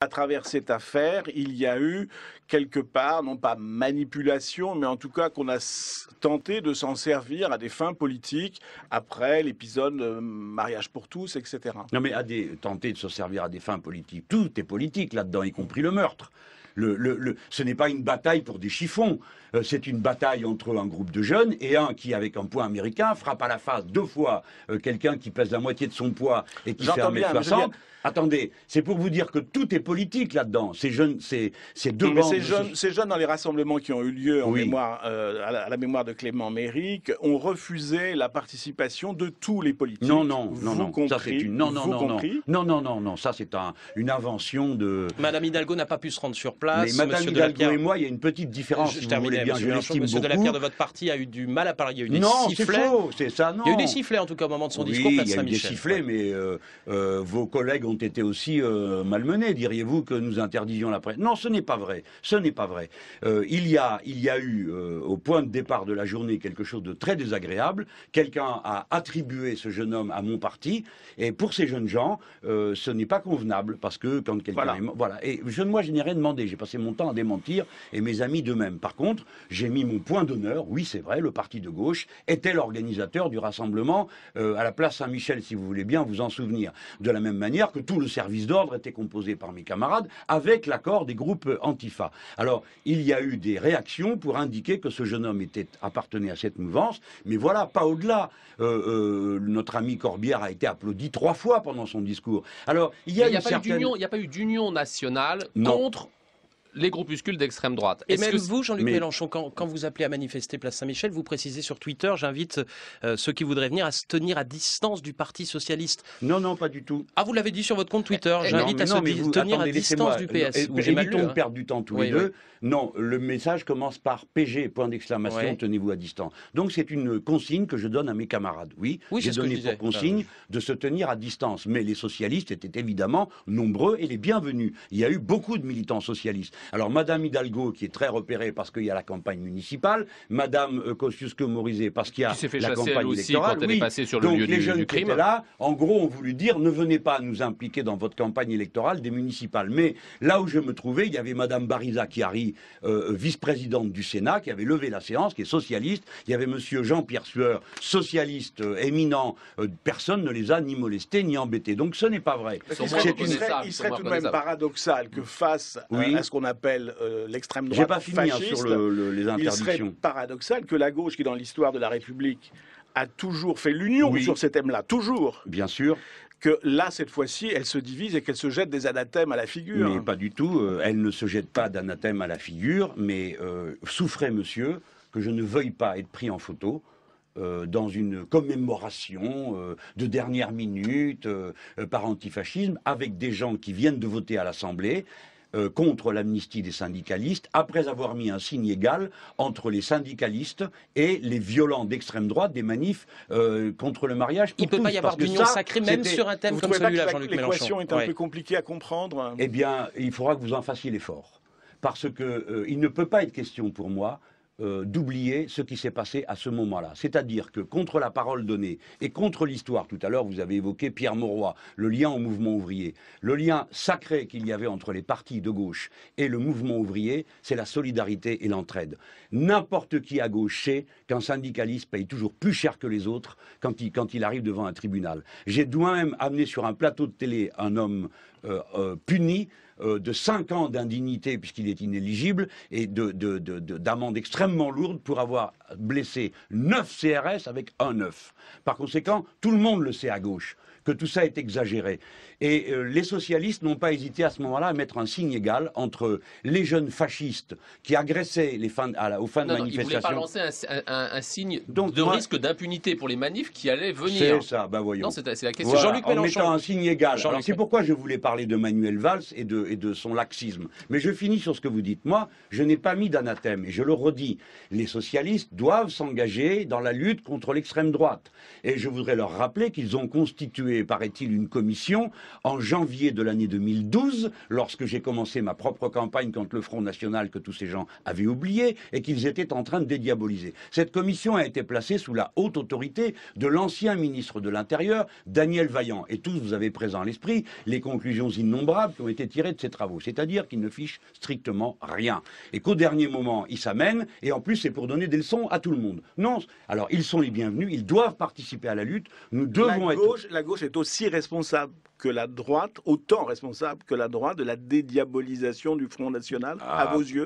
à travers cette affaire, il y a eu quelque part, non pas manipulation, mais en tout cas qu'on a tenté de s'en servir à des fins politiques après l'épisode mariage pour tous, etc. Non mais tenter de se servir à des fins politiques, tout est politique là-dedans, y compris le meurtre. Ce n'est pas une bataille pour des chiffons, c'est une bataille entre un groupe de jeunes et un qui, avec un poing américain, frappe à la face 2 fois quelqu'un qui pèse la moitié de son poids et qui fait 1m60. Attendez, c'est pour vous dire que tout est politique là-dedans. Ces jeunes, ces deux bandes... Ces jeunes dans les rassemblements qui ont eu lieu en mémoire, à la mémoire de Clément Méric ont refusé la participation de tous les politiques. Non, ça c'est une invention de... Madame Hidalgo n'a pas pu se rendre sur place. Mais Madame Hidalgo et moi, il y a une petite différence. Je terminais, bien, Monsieur Delapierre de votre parti a eu du mal à parler. Il y a eu des sifflets. Non, c'est faux, c'est ça, non. Il y a eu des sifflets en tout cas au moment de son discours. Il y a eu des sifflets, mais vos collègues ont été aussi malmenés. Diriez-vous que nous interdisions la presse? Non, ce n'est pas vrai. Ce n'est pas vrai. Il y a eu au point de départ de la journée quelque chose de très désagréable. Quelqu'un a attribué ce jeune homme à mon parti, et pour ces jeunes gens, ce n'est pas convenable parce que quand quelqu'un voilà. Et moi, je n'ai rien demandé. J'ai passé mon temps à démentir et mes amis de même. Par contre, j'ai mis mon point d'honneur. Oui, c'est vrai, le parti de gauche était l'organisateur du rassemblement à la place Saint-Michel, si vous voulez bien vous en souvenir. De la même manière que tout le service d'ordre était composé par mes camarades avec l'accord des groupes Antifa. Alors, il y a eu des réactions pour indiquer que ce jeune homme appartenait à cette mouvance, mais voilà, pas au-delà. Notre ami Corbière a été applaudi 3 fois pendant son discours. Alors, il n'y a pas eu d'union nationale contre les groupuscules d'extrême droite. Et même vous, Jean-Luc Mélenchon, quand vous appelez à manifester place Saint-Michel, vous précisez sur Twitter, j'invite ceux qui voudraient venir à se tenir à distance du Parti Socialiste. Non, pas du tout. Ah, vous l'avez dit sur votre compte Twitter, j'invite à se tenir à distance du PS. Évitons de perdre du temps tous les deux. Non, le message commence par PG, point d'exclamation, tenez-vous à distance. Donc c'est une consigne que je donne à mes camarades. Oui, j'ai donné pour consigne de se tenir à distance. Mais les socialistes étaient évidemment nombreux et les bienvenus. Il y a eu beaucoup de militants socialistes. Alors, Madame Hidalgo, qui est très repérée parce qu'il y a la campagne municipale, Madame Kosciusko-Morizet, parce qu'il y a la campagne électorale. Quand elle est passée sur le lieu les jeunes du crime. qui étaient là, en gros, ont voulu dire, ne venez pas nous impliquer dans votre campagne électorale des municipales. Mais là où je me trouvais, il y avait Madame Bariza-Chiari, vice-présidente du Sénat, qui avait levé la séance, qui est socialiste. Il y avait Monsieur Jean-Pierre Sueur, socialiste éminent. Personne ne les a ni molestés, ni embêtés. Donc, ce n'est pas vrai. Il serait tout de même paradoxal que face à ce qu'on appelle l'extrême droite fasciste, sur les interdictions. Il serait paradoxal que la gauche, qui dans l'histoire de la République a toujours fait l'union sur ces thèmes-là, toujours. Bien sûr. Que là, cette fois-ci, elle se divise et qu'elle se jette des anathèmes à la figure. Mais pas du tout. Elle ne se jette pas d'anathèmes à la figure, mais souffrez, monsieur, que je ne veuille pas être pris en photo dans une commémoration de dernière minute par antifascisme avec des gens qui viennent de voter à l'Assemblée contre l'amnistie des syndicalistes, après avoir mis un signe égal entre les syndicalistes et les violents d'extrême droite des manifs contre le mariage. Il ne peut pas y avoir d'union sacrée, même sur un thème comme celui-là, Jean-Luc Mélenchon. L'équation est un peu compliquée à comprendre. Eh bien, il faudra que vous en fassiez l'effort. Parce que il ne peut pas être question pour moi d'oublier ce qui s'est passé à ce moment-là. C'est-à-dire que contre la parole donnée et contre l'histoire, tout à l'heure vous avez évoqué Pierre Mauroy, le lien au mouvement ouvrier, le lien sacré qu'il y avait entre les partis de gauche et le mouvement ouvrier, c'est la solidarité et l'entraide. N'importe qui à gauche sait qu'un syndicaliste paye toujours plus cher que les autres quand il arrive devant un tribunal. J'ai moi-même amené sur un plateau de télé un homme puni de 5 ans d'indignité puisqu'il est inéligible et d'amende extrêmement lourde pour avoir blessé 9 CRS avec un œuf. Par conséquent, tout le monde le sait à gauche que tout ça est exagéré. Et les socialistes n'ont pas hésité à ce moment-là à mettre un signe égal entre les jeunes fascistes qui agressaient aux fins de manifestation. Ils ne voulaient pas lancer un signe de risque d'impunité pour les manifs qui allaient venir. C'est ça, voyons. Non, c'est la question. Voilà, Jean-Luc Mélenchon. En mettant un signe égal. C'est pourquoi je voulais parler de Manuel Valls et de son laxisme. Mais je finis sur ce que vous dites. Moi, je n'ai pas mis d'anathème, et je le redis. Les socialistes doivent s'engager dans la lutte contre l'extrême droite. Et je voudrais leur rappeler qu'ils ont constitué constitué, paraît-il, une commission en janvier de l'année 2012, lorsque j'ai commencé ma propre campagne contre le Front National que tous ces gens avaient oublié et qu'ils étaient en train de dédiaboliser. Cette commission a été placée sous la haute autorité de l'ancien ministre de l'Intérieur, Daniel Vaillant. Et tous, vous avez présent à l'esprit les conclusions innombrables qui ont été tirées de ces travaux. C'est-à-dire qu'ils ne fichent strictement rien. Et qu'au dernier moment, ils s'amènent, et en plus, c'est pour donner des leçons à tout le monde. Non, alors ils sont les bienvenus, ils doivent participer à la lutte. Nous devons La gauche est aussi responsable que la droite, autant responsable que la droite de la dédiabolisation du Front National, à vos yeux?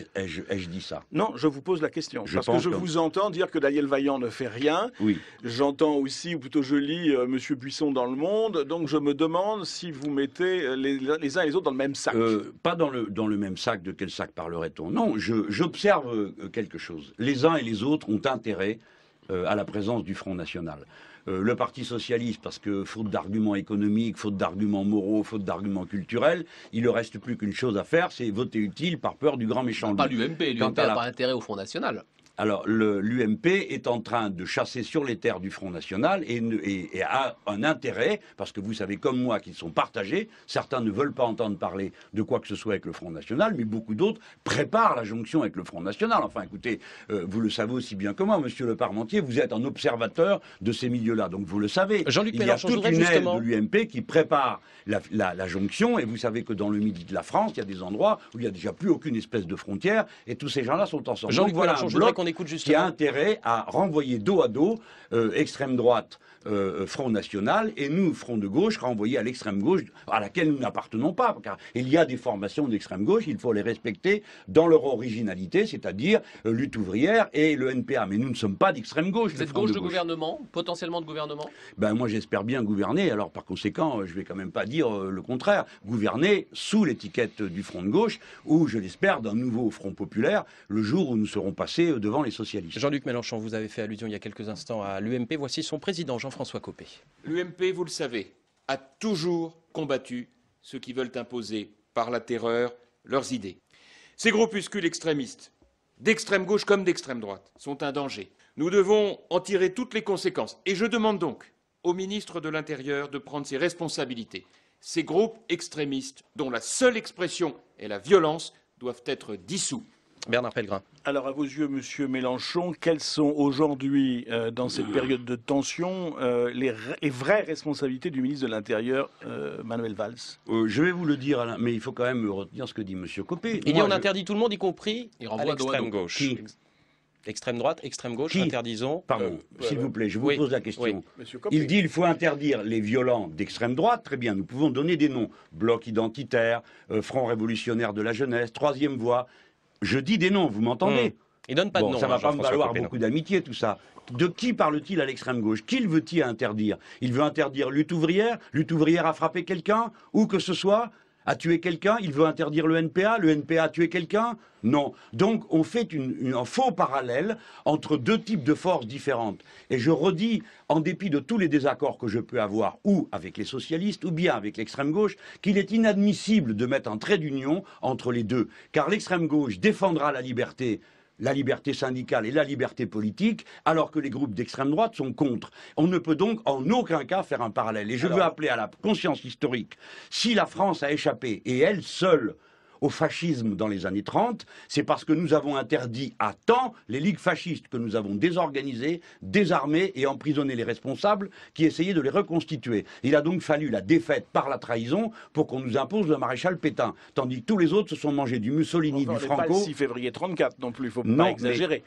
Ai-je dit ça? Non, je vous pose la question. Parce que je vous entends dire que Daniel Vaillant ne fait rien. Oui. J'entends aussi, ou plutôt je lis, Monsieur Buisson dans Le Monde. Donc je me demande si vous mettez les uns et les autres dans le même sac. Pas dans le même sac. De quel sac parlerait-on? Non, j'observe quelque chose. Les uns et les autres ont intérêt à la présence du Front National. Le Parti Socialiste, parce que faute d'arguments économiques, faute d'arguments moraux, faute d'arguments culturels, il ne reste plus qu'une chose à faire, c'est voter utile par peur du grand méchant loup. Pas l'UMP, l'UMP n'a pas intérêt au Front National. Alors, l'UMP est en train de chasser sur les terres du Front National et a un intérêt, parce que vous savez comme moi qu'ils sont partagés. Certains ne veulent pas entendre parler de quoi que ce soit avec le Front National, mais beaucoup d'autres préparent la jonction avec le Front National. Enfin, écoutez, vous le savez aussi bien que moi, monsieur le Parmentier, vous êtes un observateur de ces milieux-là, donc vous le savez. Jean-Luc Il y a Mélenchon, toute une aile de l'UMP qui prépare la jonction, et vous savez que dans le midi de la France, il y a des endroits où il n'y a déjà plus aucune espèce de frontière, et tous ces gens-là sont ensemble. Jean-Luc Mélenchon, je voudrais qu'on écoute qui a intérêt à renvoyer dos à dos extrême droite, Front National, et nous, Front de gauche, renvoyer à l'extrême gauche, à laquelle nous n'appartenons pas, car il y a des formations d'extrême gauche, il faut les respecter dans leur originalité, c'est-à-dire lutte ouvrière et le NPA. Mais nous ne sommes pas d'extrême gauche. Vous êtes gauche de gouvernement, potentiellement de gouvernement? Ben moi j'espère bien gouverner, alors par conséquent je vais quand même pas dire le contraire. Gouverner sous l'étiquette du Front de gauche, ou je l'espère d'un nouveau Front populaire, le jour où nous serons passés devant les socialistes. Jean-Luc Mélenchon, vous avez fait allusion il y a quelques instants à l'UMP, voici son président Jean-François Copé. L'UMP, vous le savez, a toujours combattu ceux qui veulent imposer par la terreur leurs idées. Ces groupuscules extrémistes, d'extrême gauche comme d'extrême droite, sont un danger. Nous devons en tirer toutes les conséquences. Et je demande donc au ministre de l'Intérieur de prendre ses responsabilités. Ces groupes extrémistes, dont la seule expression est la violence, doivent être dissous. Bernard Pellegrin. Alors, à vos yeux, monsieur Mélenchon, quelles sont aujourd'hui, dans cette période de tension, les vraies responsabilités du ministre de l'Intérieur, Manuel Valls? Je vais vous le dire, Alain, mais il faut quand même retenir ce que dit monsieur Copé. Il dit on interdit tout le monde, y compris à l'extrême gauche. Qui? Extrême droite, extrême gauche, Qui? interdisons. Pardon, s'il vous plaît, je vous pose la question. Oui. Il dit qu'il faut interdire les violents d'extrême droite. Très bien, nous pouvons donner des noms. Bloc identitaire, Front révolutionnaire de la jeunesse, Troisième voie. Je dis des noms, vous m'entendez? Il donne pas de nom. Ça va pas me valoir Copé, beaucoup d'amitié, tout ça. De qui parle-t-il à l'extrême gauche? Qui veut-il interdire? Il veut interdire lutte ouvrière a frappé quelqu'un, où que ce soit, a tué quelqu'un. Il veut interdire le NPA a tué quelqu'un. Non. Donc on fait un faux parallèle entre deux types de forces différentes. Et je redis, en dépit de tous les désaccords que je peux avoir, ou avec les socialistes, ou bien avec l'extrême gauche, qu'il est inadmissible de mettre un trait d'union entre les deux. Car l'extrême gauche défendra la liberté syndicale et la liberté politique, alors que les groupes d'extrême droite sont contre. On ne peut donc en aucun cas faire un parallèle. Et je veux appeler à la conscience historique. Si la France a échappé, et elle seule, au fascisme dans les années 30, c'est parce que nous avons interdit à temps les ligues fascistes, que nous avons désorganisées, désarmées et emprisonné les responsables qui essayaient de les reconstituer. Il a donc fallu la défaite par la trahison pour qu'on nous impose le maréchal Pétain, tandis que tous les autres se sont mangés du Mussolini, du Franco. Pas le 6 février 34 non plus, il ne faut pas exagérer.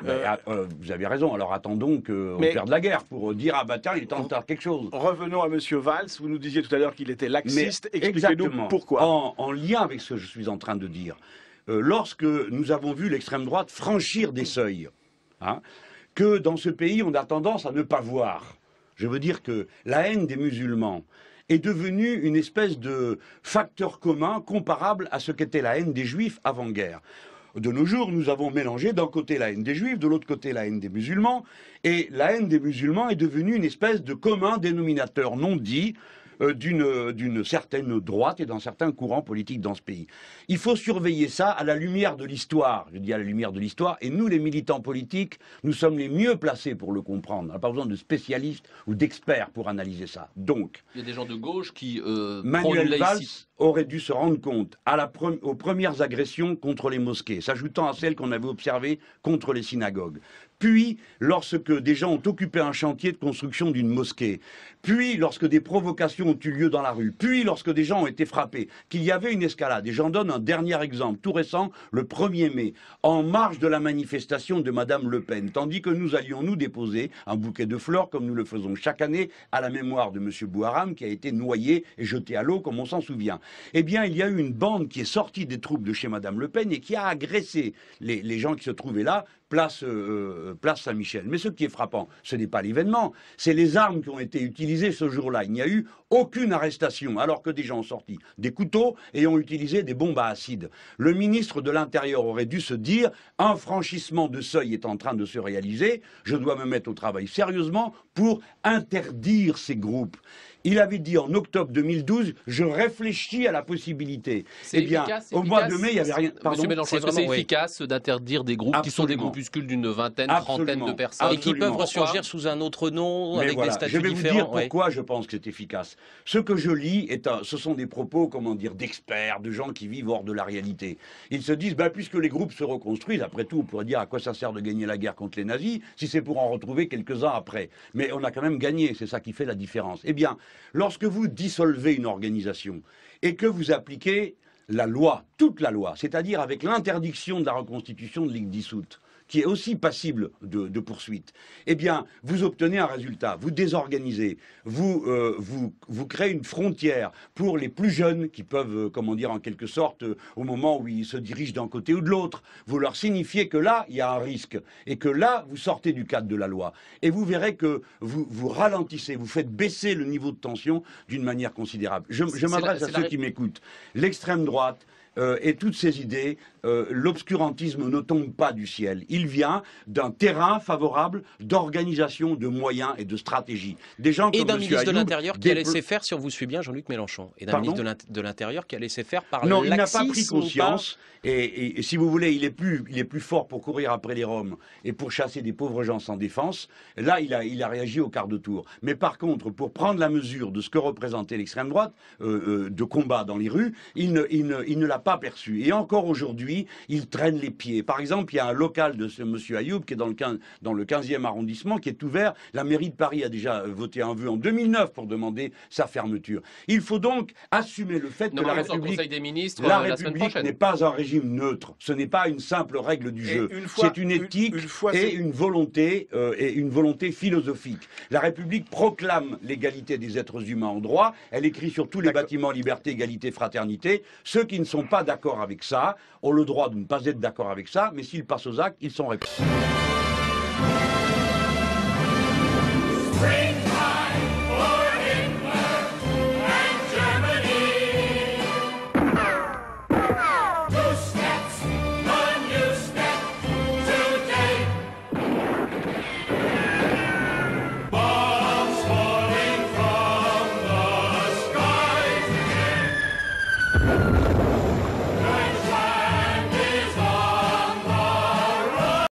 Vous avez raison, alors attendons qu'on perde la guerre pour dire ah bah tiens, il est temps de faire quelque chose. Revenons à monsieur Valls, vous nous disiez tout à l'heure qu'il était laxiste, expliquez-nous pourquoi. En lien avec ce que je suis en train de dire. Lorsque nous avons vu l'extrême droite franchir des seuils, que dans ce pays on a tendance à ne pas voir. Je veux dire que la haine des musulmans est devenue une espèce de facteur commun comparable à ce qu'était la haine des juifs avant-guerre. De nos jours, nous avons mélangé d'un côté la haine des juifs, de l'autre côté la haine des musulmans, et la haine des musulmans est devenue une espèce de commun dénominateur non dit d'une certaine droite et d'un certain courant politique dans ce pays. Il faut surveiller ça à la lumière de l'histoire, je dis à la lumière de l'histoire, et nous les militants politiques, nous sommes les mieux placés pour le comprendre. On n'a pas besoin de spécialistes ou d'experts pour analyser ça. Donc, il y a des gens de gauche qui Manuel Valls aurait dû se rendre compte aux premières agressions contre les mosquées, s'ajoutant à celles qu'on avait observées contre les synagogues. Puis, lorsque des gens ont occupé un chantier de construction d'une mosquée, puis lorsque des provocations ont eu lieu dans la rue, puis lorsque des gens ont été frappés, qu'il y avait une escalade. Et j'en donne un dernier exemple, tout récent, le 1er mai, en marge de la manifestation de Madame Le Pen, tandis que nous allions nous déposer un bouquet de fleurs, comme nous le faisons chaque année, à la mémoire de Monsieur Bouharam, qui a été noyé et jeté à l'eau, comme on s'en souvient. Eh bien, il y a eu une bande qui est sortie des troupes de chez Madame Le Pen et qui a agressé les gens qui se trouvaient là, place Saint-Michel. Mais ce qui est frappant, ce n'est pas l'événement, c'est les armes qui ont été utilisées ce jour-là. Il n'y a eu aucune arrestation, alors que des gens ont sorti des couteaux et ont utilisé des bombes à acide. Le ministre de l'Intérieur aurait dû se dire, un franchissement de seuil est en train de se réaliser, je dois me mettre au travail sérieusement pour interdire ces groupes. Il avait dit en octobre 2012, je réfléchis à la possibilité. Eh bien, au mois de mai, il n'y avait rien. Pardon. Monsieur Mélenchon, est-ce que c'est efficace d'interdire des groupes qui sont des groupuscules d'une vingtaine, trentaine de personnes et qui peuvent ressurgir sous un autre nom, avec des statuts différents? Je vais vous dire pourquoi je pense que c'est efficace. Ce que je lis, ce sont des propos, comment dire, d'experts, de gens qui vivent hors de la réalité. Ils se disent, puisque les groupes se reconstruisent, après tout, on pourrait dire à quoi ça sert de gagner la guerre contre les nazis, si c'est pour en retrouver quelques-uns après. Mais on a quand même gagné, c'est ça qui fait la différence. Eh bien, lorsque vous dissolvez une organisation et que vous appliquez la loi, toute la loi, c'est-à-dire avec l'interdiction de la reconstitution de ligue dissoute, qui est aussi passible de poursuite, eh bien, vous obtenez un résultat, vous désorganisez, vous créez une frontière pour les plus jeunes qui peuvent, comment dire, en quelque sorte, au moment où ils se dirigent d'un côté ou de l'autre, vous leur signifiez que là, il y a un risque, et que là, vous sortez du cadre de la loi. Et vous verrez que vous ralentissez, vous faites baisser le niveau de tension d'une manière considérable. Je m'adresse à ceux qui m'écoutent. L'extrême droite, et toutes ces idées, l'obscurantisme ne tombe pas du ciel. Il vient d'un terrain favorable d'organisation, de moyens et de stratégie. Des gens et d'un ministre de l'Intérieur qui a laissé faire, si on vous suit bien, Jean-Luc Mélenchon. Et d'un ministre de l'Intérieur qui a laissé faire par laxisme. Non, il n'a pas pris conscience. Et si vous voulez, il est plus fort pour courir après les Roms et pour chasser des pauvres gens sans défense. Là, il a réagi au quart de tour. Mais par contre, pour prendre la mesure de ce que représentait l'extrême droite, de combat dans les rues, il ne l'a pas perçu. Et encore aujourd'hui, il traîne les pieds. Par exemple, il y a un local de ce monsieur Ayoub qui est dans le 15e arrondissement qui est ouvert. La mairie de Paris a déjà voté un vœu en 2009 pour demander sa fermeture. Il faut donc assumer le fait que la République n'est pas un régime neutre. Ce n'est pas une simple règle du jeu. C'est une éthique et une volonté philosophique. La République proclame l'égalité des êtres humains en droit. Elle écrit sur tous les bâtiments liberté, égalité, fraternité. Ceux qui ne sont pas d'accord avec ça ont le droit de ne pas être d'accord avec ça, mais s'ils passent aux actes, ils sont réprimés.